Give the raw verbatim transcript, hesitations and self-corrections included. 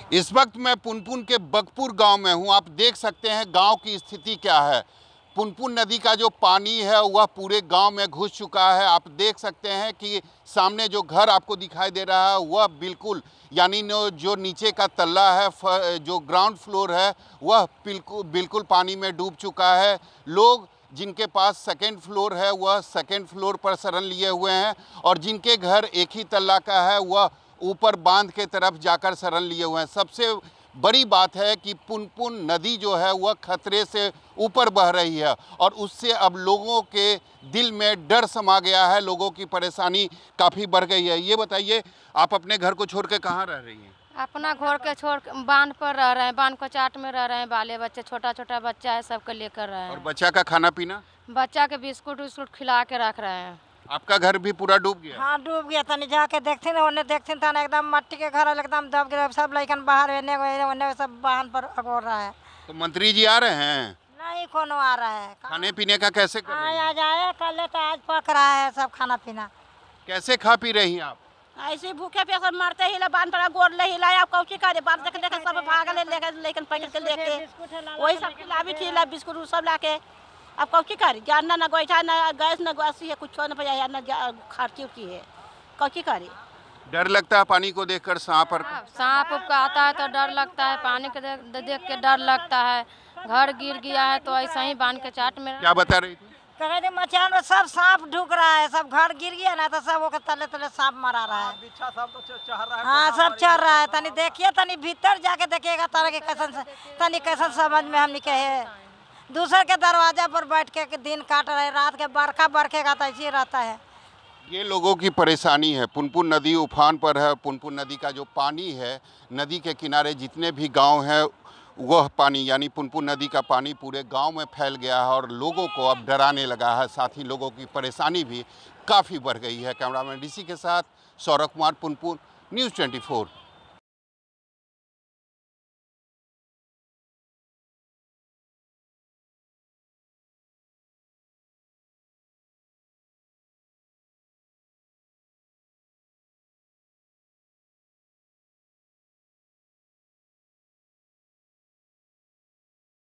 इस वक्त मैं पुनपुन के बगपुर गांव में हूं। आप देख सकते हैं गांव की स्थिति क्या है। पुनपुन नदी का जो पानी है वह पूरे गांव में घुस चुका है। आप देख सकते हैं कि सामने जो घर आपको दिखाई दे रहा है वह बिल्कुल यानी जो नीचे का तल्ला है, जो ग्राउंड फ्लोर है, वह बिल्कुल बिल्कुल पानी में डूब चुका है। लोग जिनके पास सेकेंड फ्लोर है वह सेकेंड फ्लोर पर शरण लिए हुए हैं और जिनके घर एक ही तल्ला का है वह ऊपर बांध के तरफ जाकर शरण लिए हुए हैं। सबसे बड़ी बात है कि पुनपुन नदी जो है वह खतरे से ऊपर बह रही है और उससे अब लोगों के दिल में डर समा गया है, लोगों की परेशानी काफ़ी बढ़ गई है। ये बताइए, आप अपने घर को छोड़ के कहाँ रह रही हैं? अपना घर के छोड़ बांध पर रह रहे हैं, बांध को चाट में रह रहे हैं। बाले बच्चे, छोटा छोटा बच्चा है, सबको लेकर रहे हैं। और बच्चा का खाना पीना? बच्चा के बिस्कुट विस्कुट खिला के रख रहे हैं। आपका घर भी पूरा डूब गया? हाँ, डूब गया। तनी जाके देखते ना, उन्हें देखते था ना, एकदम मट्टी के घर एकदम दब गए। सब लड़कन बाहर एने उन्हें सब वाहन पर अगोर रहा है। तो मंत्री जी आ रहे हैं? नहीं, कोनो आ रहा है। खाने पीने का कैसे कर रही हैं? आज आए, कल तो आज पक रहा है सब खाना पीना। कैसे खा पी रही हैं आप? ऐसे भूखे पे सब मरते हिला, बांध पर गोर ले हिला। आप कौची करे, बांध देख देख सब भागले लेके लेकिन पकड़ के लेके वही सब खिलावी थी, बिस्कुट सब लाके। अब कौची करे, जानना ना गोईठा ना गैस ना गैस है, कुछ ना पया ना खर्ची उठी है, कौची करे। डर लगता है पानी को देखकर? सांप और सांप उप का आता है तो डर लगता है, पानी के देख के डर लगता है। घर गिर गया है तो ऐसा ही बांध के चाट में। क्या बता रही थी? कहे मचान में सब सांप ढुक रहा है, सब घर गिर गया ना तो सब तले तले सांप मरा रहा है। हाँ, सब चढ़ रहा है। तनी देखिए, तनी भीतर जाके देखिएगा तरह के कैसन तनी कैसन समझ में हम कहे। दूसरे के दरवाजा पर बैठ के दिन काट रहे, रात के बरखा बरखेगा तो ऐसे ही रहता है। ये लोगों की परेशानी है। पुनपुन नदी उफान पर है। पुनपुन नदी का जो पानी है, नदी के किनारे जितने भी गांव हैं वह पानी यानी पुनपुन नदी का पानी पूरे गांव में फैल गया है और लोगों को अब डराने लगा है। साथ ही लोगों की परेशानी भी काफ़ी बढ़ गई है। कैमरामैन डीसी के साथ सौरभ कुमार, पुनपुन, न्यूज़ चौबीस।